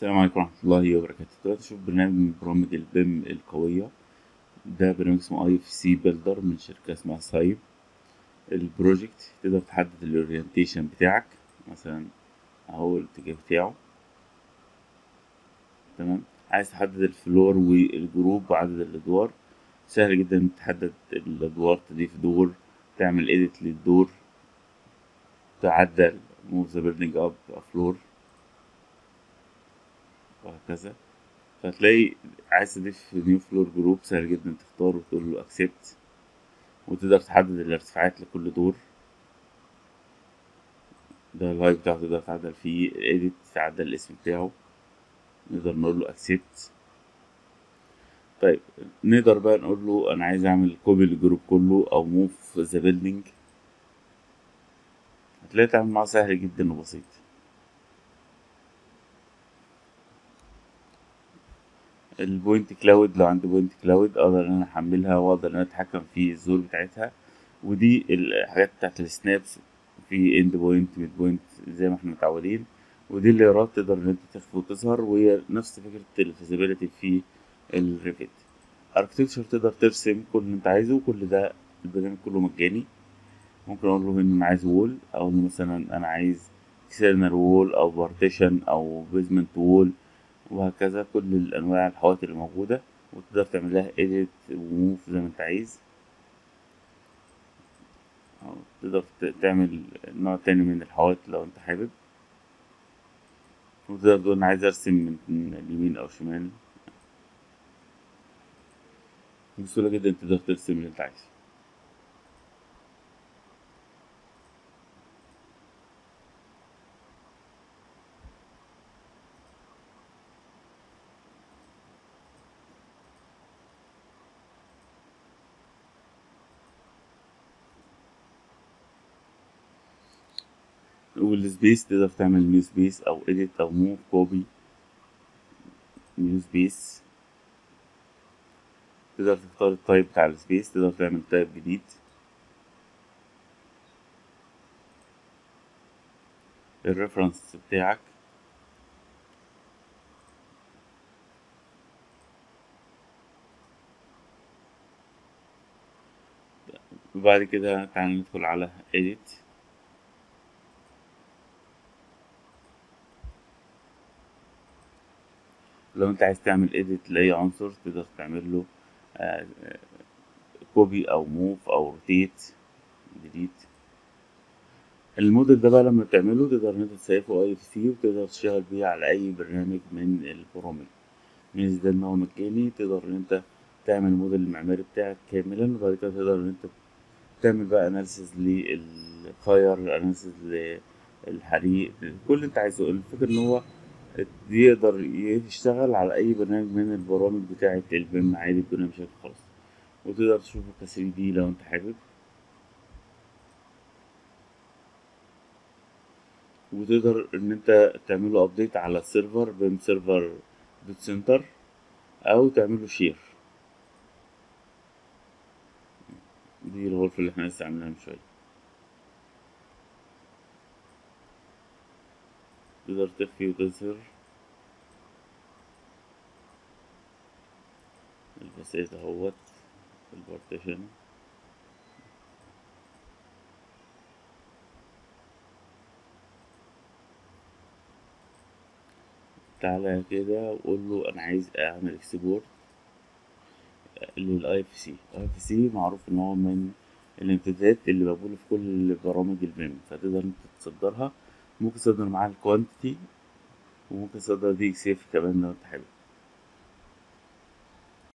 السلام عليكم ورحمة الله وبركاته. دلوقتي أشوف برنامج من برامج البيم القوية. ده برنامج اسمه اي اف سي بيلدر من شركة اسمها سايب. البروجكت تقدر تحدد الاورينتيشن بتاعك، مثلا اهو الاتجاه بتاعه. تمام. عايز تحدد الفلور والجروب وعدد الادوار، سهل جدا تحدد الادوار، تضيف دور، تعمل edit للدور، تعدل move the building up a floor وهكذا. فهتلاقي عايز تضيف نيو فلور جروب، سهل جدا تختار وتقول له اكسبت، وتقدر تحدد الارتفاعات لكل دور. ده الهاي بتاعه تقدر تعدل فيه، edit تعدل الاسم بتاعه، نقدر نقول له accept. طيب نقدر بقى نقول له انا عايز اعمل كوبي للجروب كله او move the building. هتلاقي التعامل معاه سهل جدا وبسيط. البوينت كلاود، لو عندي بوينت كلاود اقدر ان انا احملها واقدر ان انا اتحكم في الظهور بتاعتها. ودي الحاجات بتاعت السنابس، في اند بوينت ميد بوينت زي ما احنا متعودين. ودي الليرات تقدر ان انت تخفي وتظهر، وهي نفس فكرة الفيزيبيليتي في الريفت. اركتكتشر تقدر ترسم كل اللي انت عايزه، وكل ده البرنامج كله مجاني. ممكن اقول له ان انا عايز وول، او إن مثلا انا عايز اكسترنال وول او بارتيشن او بيزمنت وول، وهكذا كل الانواع الحوائط اللي موجوده. وتقدر تعمل لها edit وموف زي ما انت عايز، أو تقدر تعمل نوع تاني من الحوائط لو انت حابب. وتقدر تقول انا عايز ارسم من اليمين او شمال. بسهوله جدا تقدر ترسم اللي انت عايزه. والسبيس تقدر تعمل نيو سبيس او edit او موف كوبي نيو سبيس. تقدر تختار التايب بتاع السبيس، تقدر تعمل تايب جديد. الريفرنس بتاعك، وبعد كده تعال ندخل على edit. لو انت عايز تعمل edit لأي عنصر تقدر تعمل له كوبي او موف او روتيت ديليت. الموديل ده بقى لما تعمله تقدر ان انت تسيفه اي اف سي، وتقدر تشتغل بيه على اي برنامج من البرامج. ميزة ده ان هو مجاني، تقدر ان انت تعمل الموديل المعماري بتاعك كاملا، وبعد كده تقدر ان انت تعمل بقى اناليسيز للفاير، اناليسيز للحريق، كل اللي انت عايزه. الفكرة ان هو يقدر يشتغل على اي برنامج من البرامج بتاعة البيم عادي بدون مشاكل خالص. وتقدر تشوفه ك 3D لو انت حابب. وتقدر ان انت تعمله ابديت على السيرفر بيم سيرفر دوت سنتر، او تعمله شير. دي الغرفة اللي احنا لسه عاملينها من شوية. تقدر تخفي وتظهر البسيط اهوت، البارتيشن. تعالى كده وقول له انا عايز اعمل اكسبورت للاي اف سي. الاي اف سي معروف ان هو من الامتدادات اللي موجودة في كل برامج البيم، فتقدر انت تصدرها. ممكن تصدر معاها الكوانتيتي، وممكن تصدر دي اكس اف كمان لو انت حابب.